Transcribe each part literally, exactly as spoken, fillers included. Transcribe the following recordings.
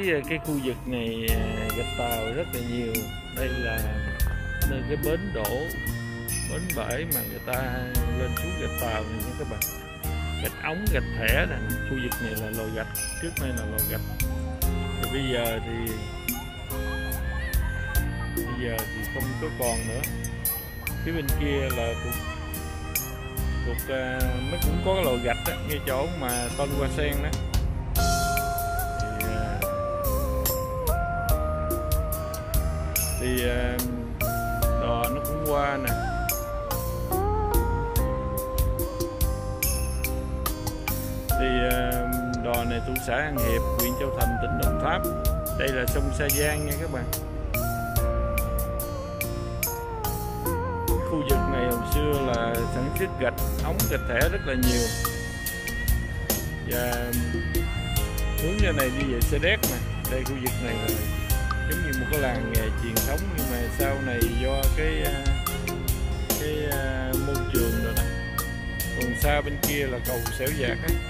thấy cái khu vực này gạch tàu rất là nhiều. Đây là nơi cái bến đổ, bến bãi mà người ta lên xuống gạch tàu này nha các bạn. Gạch ống, gạch thẻ nè, khu vực này là lò gạch, trước đây là lò gạch. Rồi bây giờ thì bây giờ thì không có còn nữa. Phía bên kia là thuộc thuộc uh, mới cũng có cái lò gạch đó, ngay chỗ mà Tôn Hoa Sen đó. Thì, uh, thì uh, đò nó cũng qua nè. Thì uh, đò này thuộc xã An Hiệp, huyện Châu Thành, tỉnh Đồng Tháp. Đây là sông Sa Giang nha các bạn. Khu vực này hồi xưa là sản xuất gạch ống, gạch thẻ rất là nhiều. Và hướng ra này đi về Sa Đéc nè. Đây khu vực này là giống như một cái làng nghề truyền thống, nhưng mà sau này do cái cái môi trường rồi nè. Còn xa bên kia là cầu Xẻo Giạc á.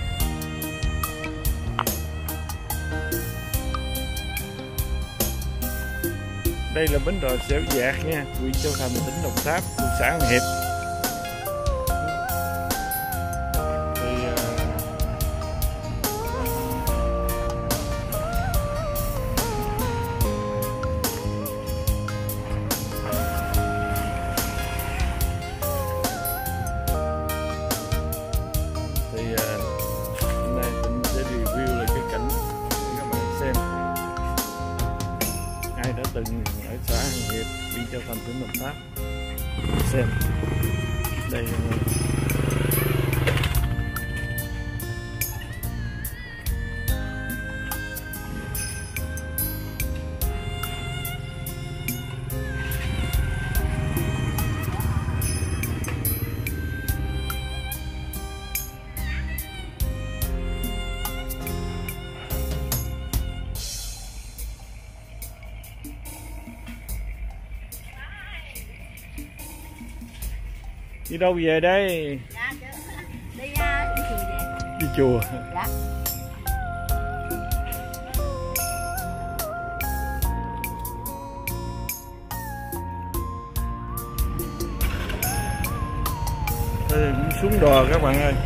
Đây là bến đò Xẻo Giạc nha, huyện Châu Thành, tỉnh Đồng Tháp, thuộc xã An Hiệp. Thì, thì hôm nay mình sẽ review lại cái cảnh để các bạn xem. Ai đã từng ở xã An Hiệp, huyện Châu Thành, tỉnh Đồng Tháp xem đây. Đi đâu về đây? Dạ, đi, uh, đi chùa về. Đi chùa. Dạ. Thôi cũng xuống đò các bạn ơi.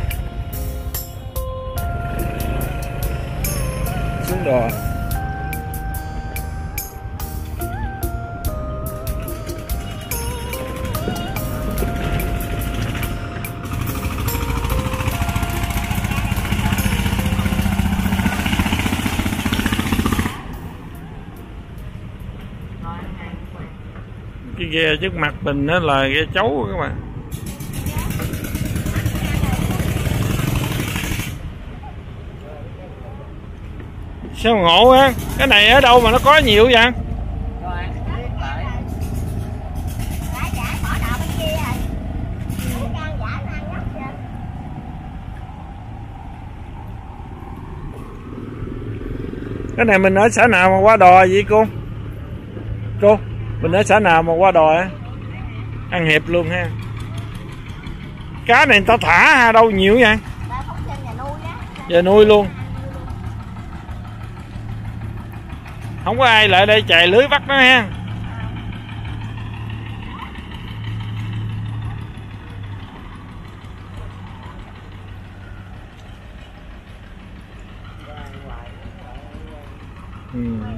Xuống đò. Cái ghe trước mặt mình đó là ghe chấu các bạn. Sao ngộ á, cái này ở đâu mà nó có nhiều vậy? Cái này mình ở xã nào mà qua đò vậy cô? Cô, mình ở xã nào mà qua đò á? An Hiệp luôn ha. Cá này người ta thả ha, đâu nhiều vậy? Giờ nuôi luôn. Không có ai lại đây chài lưới bắt nó ha. Ừ.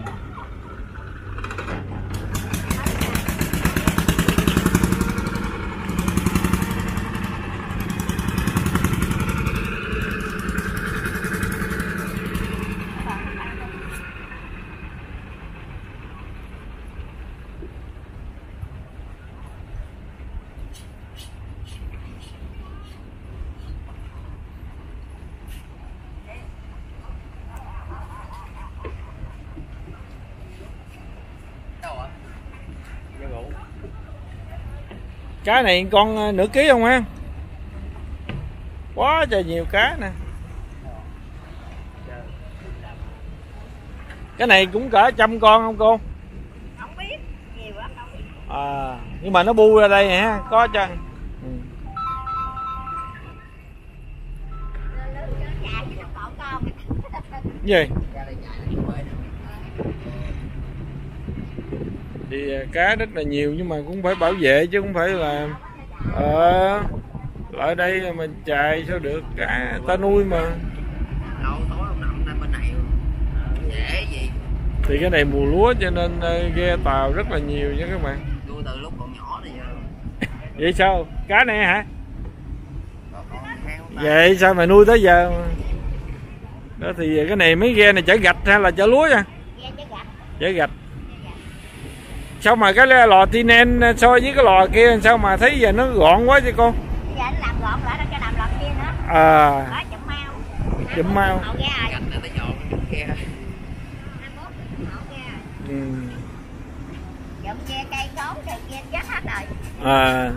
Cá này con nửa ký không ha? Quá trời nhiều cá nè. Cái này cũng cỡ trăm con không cô? Không biết, nhiều lắm không biết. À, nhưng mà nó bu ra đây ha, có cho. Ừ. Con con. Gì? thì cá rất là nhiều, nhưng mà cũng phải bảo vệ chứ không phải là ờ ở đây mình chạy sao được, cá ta nuôi mà. Đâu tối hôm nào hôm nay bên này dễ gì. Thì cái này mùa lúa cho nên ghe tàu rất là nhiều nha các bạn. Nuôi từ lúc còn nhỏ này giờ. Vậy sao? Cá này hả? Vậy sao mà nuôi tới giờ mà? Đó thì cái này mấy ghe này chở gạch hay là chở lúa nha? Chở gạch. Sao mà cái lò tinen so với cái lò kia sao mà thấy giờ nó gọn quá chứ con? Giờ nó làm gọn lại rồi cho làm lò kia nữa. À. Đó, chụm mau. Chụm mau. Gạch này tới dọn kia. Ừ. Chụm kia cây cối rồi kia chết hết rồi. À.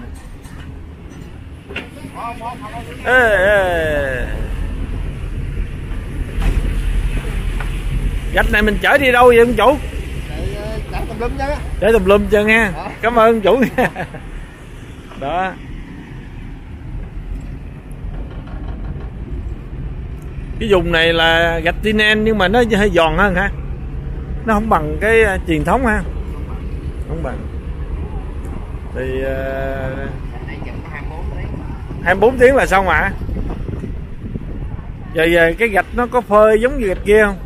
Ê, ê. Gạch này mình chở đi đâu vậy ông chủ? Để tùm lum chứ. Để tùm lum chân nha. Cảm ơn ông chủ nha. Đó. Cái vùng này là gạch tinen nhưng mà nó hơi giòn hơn hả? Nó không bằng cái truyền thống ha. Không bằng. Thì uh, hai mươi bốn tiếng là xong mà. Giờ giờ cái gạch nó có phơi giống như gạch kia không?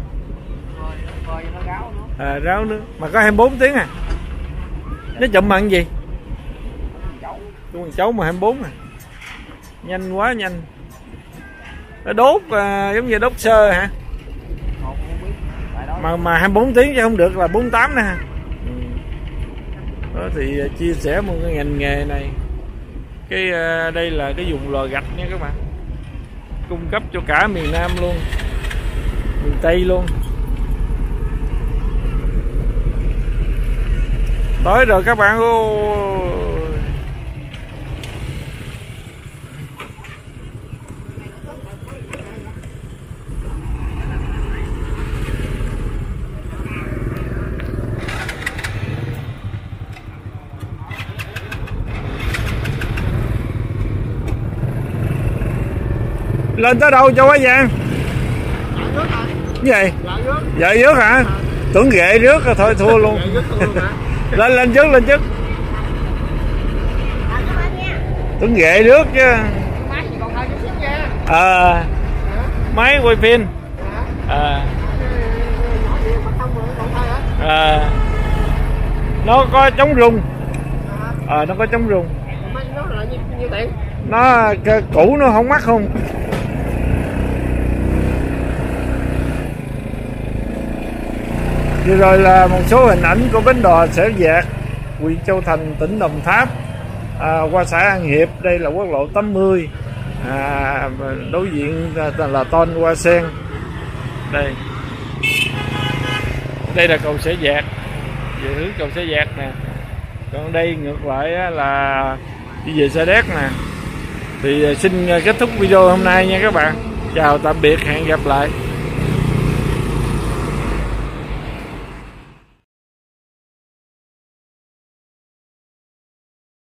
À, ráo nữa. Mà có hai mươi bốn tiếng à? Nó chậm bằng gì? Con cháu mà hai mươi bốn à? Nhanh quá nhanh. Nó đốt à, giống như đốt sơ hả? Mà mà hai mươi bốn tiếng chứ không được là bốn mươi tám nè. Ừ. Đó thì chia sẻ một cái ngành nghề này. Cái uh, đây là cái vùng lò gạch nha các bạn. Cung cấp cho cả miền Nam luôn, miền Tây luôn. Tới rồi các bạn ơi. Lên tới đâu cho quá vàng? Cái gì? Dạ rước hả? Tưởng ghệ rước rồi thôi thua luôn. Lên lên trước lên trước. Tưởng ghệ rước chứ. À, máy quay phim. À. À. Nó có chống rung. À, nó có chống rung. Nó cũ nó không mắc không? Vừa rồi là một số hình ảnh của bến đò Xẻo Vạc, huyện Châu Thành, tỉnh Đồng Tháp, à, qua xã An Hiệp. Đây là quốc lộ tám mươi, à, đối diện là, là Tôn Hoa Sen. Đây, đây là cầu Xẻo Vạc, về hướng cầu Xẻo Vạc nè. Còn đây ngược lại là đi về Sa Đéc nè. Thì xin kết thúc video hôm nay nha các bạn. Chào tạm biệt, hẹn gặp lại.